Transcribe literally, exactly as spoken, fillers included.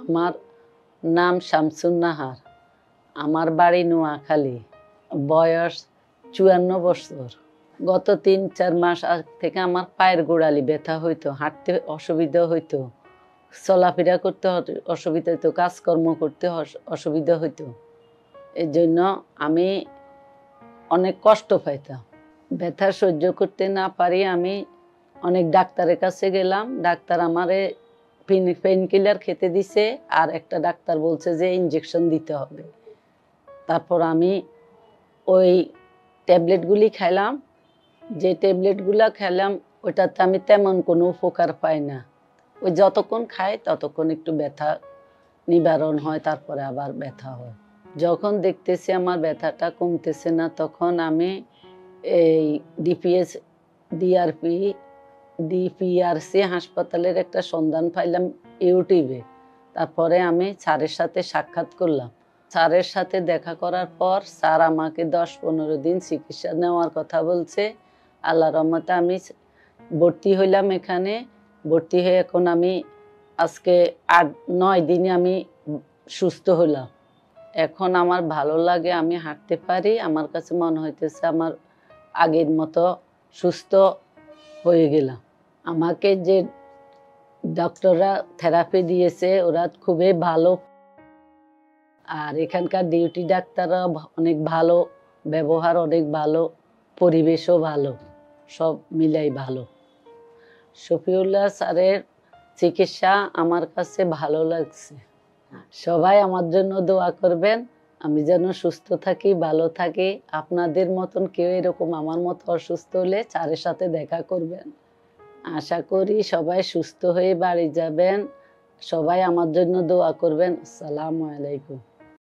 আমার নাম শামসুন নাহার, আমার বাড়ি নোয়াখালী, বয়স চুয়ান্ন বছর। গত তিন চার মাস থেকে আমার পায়ের গোড়ালি ব্যথা হইতো, হাঁটতে অসুবিধা হইতো, চলাফেরা করতে অসুবিধা হইতো, কাজকর্ম করতে অসুবিধা হইতো। এই জন্য আমি অনেক কষ্ট পাইতাম। ব্যথা সহ্য করতে না পারি আমি অনেক ডাক্তারের কাছে গেলাম। ডাক্তার আমারে পেইন কিলার খেতে দিছে, আর একটা ডাক্তার বলছে যে ইঞ্জেকশন দিতে হবে। তারপর আমি ওই ট্যাবলেটগুলি খাইলাম। যে ট্যাবলেটগুলো খেলাম ওইটাতে আমি তেমন কোনো উপকার পাই না। ওই যতক্ষণ খাই ততক্ষণ একটু ব্যথা নিবারণ হয়, তারপরে আবার ব্যথা হয়। যখন দেখতেছি আমার ব্যথাটা কমতেছে না, তখন আমি এই ডিপিএস ডিআরপি ডিপিআরসি হাসপাতালের একটা সন্ধান পাইলাম ইউটিউবে। তারপরে আমি স্যারের সাথে সাক্ষাৎ করলাম। স্যারের সাথে দেখা করার পর স্যার আমাকে দশ পনেরো দিন চিকিৎসা নেওয়ার কথা বলছে। আল্লাহর রহমতে আমি ভর্তি হইলাম এখানে। ভর্তি হয়ে এখন আমি আজকে আট নয় দিনে আমি সুস্থ হলাম। এখন আমার ভালো লাগে, আমি হাঁটতে পারি। আমার কাছে মনে হইতেছে আমার আগের মতো সুস্থ হয়ে গেলাম। আমাকে যে ডক্টররা থেরাপি দিয়েছে ওরা খুবই ভালো, আর এখানকার ডিউটি ডাক্তাররা অনেক ভালো, ব্যবহার অনেক ভালো, পরিবেশও ভালো, সব মিলাই ভালো। শফিউল্লাহ স্যারের চিকিৎসা আমার কাছে ভালো লাগছে। সবাই আমার জন্য দোয়া করবেন, আমি যেন সুস্থ থাকি, ভালো থাকি। আপনাদের মতন কেউ এরকম আমার মতো অসুস্থ হলে স্যারের সাথে দেখা করবেন। আশা করি সবাই সুস্থ হয়ে বাড়ি যাবেন। সবাই আমার জন্য দোয়া করবেন। আসসালামু আলাইকুম।